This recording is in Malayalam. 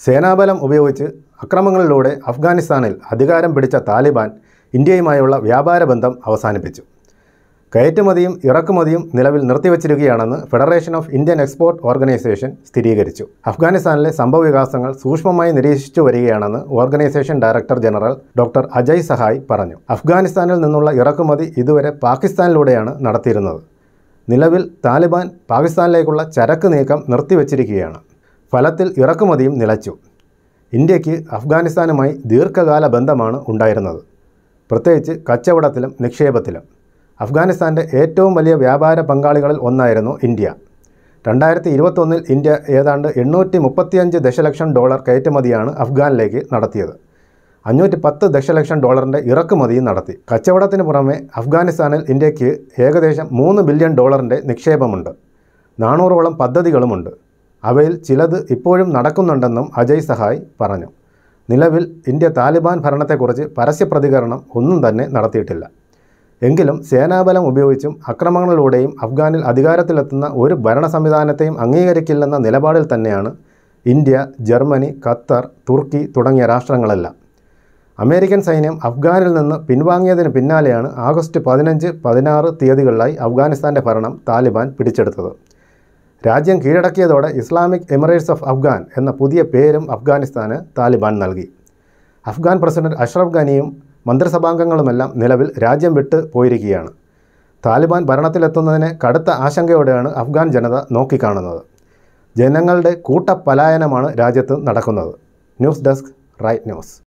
സേനാബലം ഉപയോഗിച്ച് അക്രമങ്ങളിലൂടെ അഫ്ഗാനിസ്ഥാനിൽ അധികാരം പിടിച്ച താലിബാൻ ഇന്ത്യയുമായുള്ള വ്യാപാര ബന്ധം അവസാനിപ്പിച്ചു. കയറ്റുമതിയും ഇറക്കുമതിയും നിലവിൽ നിർത്തിവച്ചിരിക്കുകയാണെന്ന് federation of Indian export organisation സ്ഥിരീകരിച്ചു. അഫ്ഗാനിസ്ഥാനിലെ സംഭവവികാസങ്ങൾ സൂക്ഷ്മമായി നിരീക്ഷിച്ചു വരികയാണെന്ന് organisation director general doctor Ajay Sahay പറഞ്ഞു. അഫ്ഗാനിസ്ഥാനിൽ നിന്നുള്ള ഇറക്കുമതി ഇതുവരെ പാകിസ്ഥാനിലൂടെയാണ് നടത്തിയിരുന്നത്. നിലവിൽ താലിബാൻ പാകിസ്ഥാനിലേക്കുള്ള ചരക്ക് നീക്കം നിർത്തിവച്ചിരിക്കുകയാണ്. ഫലത്തിൽ ഇറക്കുമതിയും നിലച്ചു. ഇന്ത്യക്ക് അഫ്ഗാനിസ്ഥാനുമായി ദീർഘകാല ബന്ധമാണ് ഉണ്ടായിരുന്നത്, പ്രത്യേകിച്ച് കച്ചവടത്തിലും നിക്ഷേപത്തിലും. അഫ്ഗാനിസ്ഥാൻ്റെ ഏറ്റവും വലിയ വ്യാപാര പങ്കാളികളിൽ ഒന്നായിരുന്നു ഇന്ത്യ. 2021 ഇന്ത്യ ഏതാണ്ട് $835 ദശലക്ഷം കയറ്റുമതിയാണ് അഫ്ഗാനിലേക്ക് നടത്തിയത്. $510 ദശലക്ഷം ഇറക്കുമതിയും നടത്തി. കച്ചവടത്തിന് പുറമെ അഫ്ഗാനിസ്ഥാനിൽ ഇന്ത്യക്ക് ഏകദേശം $3 ബില്യൺ നിക്ഷേപമുണ്ട്. 400ഓളം പദ്ധതികളുമുണ്ട്. അവയിൽ ചിലത് ഇപ്പോഴും നടക്കുന്നുണ്ടെന്നും അജയ് സഹായ് പറഞ്ഞു. നിലവിൽ ഇന്ത്യ താലിബാൻ ഭരണത്തെക്കുറിച്ച് പരസ്യപ്രതികരണം ഒന്നും തന്നെ നടത്തിയിട്ടില്ല. എങ്കിലും സേനാബലം ഉപയോഗിച്ചും അക്രമങ്ങളിലൂടെയും അഫ്ഗാനിൽ അധികാരത്തിലെത്തുന്ന ഒരു ഭരണ സംവിധാനത്തെയും അംഗീകരിക്കില്ലെന്ന നിലപാടിൽ തന്നെയാണ് ഇന്ത്യ, ജർമ്മനി, ഖത്തർ, തുർക്കി തുടങ്ങിയ രാഷ്ട്രങ്ങളെല്ലാം. അമേരിക്കൻ സൈന്യം അഫ്ഗാനിൽ നിന്ന് പിൻവാങ്ങിയതിന് പിന്നാലെയാണ് ആഗസ്റ്റ് 15, 16 തീയതികളിലായി അഫ്ഗാനിസ്ഥാൻ്റെ ഭരണം താലിബാൻ പിടിച്ചെടുത്തത്. രാജ്യം കീഴടക്കിയതോടെ ഇസ്ലാമിക് എമിറേറ്റ്സ് ഓഫ് അഫ്ഗാൻ എന്ന പുതിയ പേരും അഫ്ഗാനിസ്ഥാന് താലിബാൻ നൽകി. അഫ്ഗാൻ പ്രസിഡന്റ് അഷ്റഫ് ഘനിയും മന്ത്രിസഭാംഗങ്ങളുമെല്ലാം നിലവിൽ രാജ്യം വിട്ട് പോയിരിക്കുകയാണ്. താലിബാൻ ഭരണത്തിലെത്തുന്നതിനെ കടുത്ത ആശങ്കയോടെയാണ് അഫ്ഗാൻ ജനത നോക്കിക്കാണുന്നത്. ജനങ്ങളുടെ കൂട്ടപ്പലായനമാണ് രാജ്യത്ത് നടക്കുന്നത്. News desk, right news.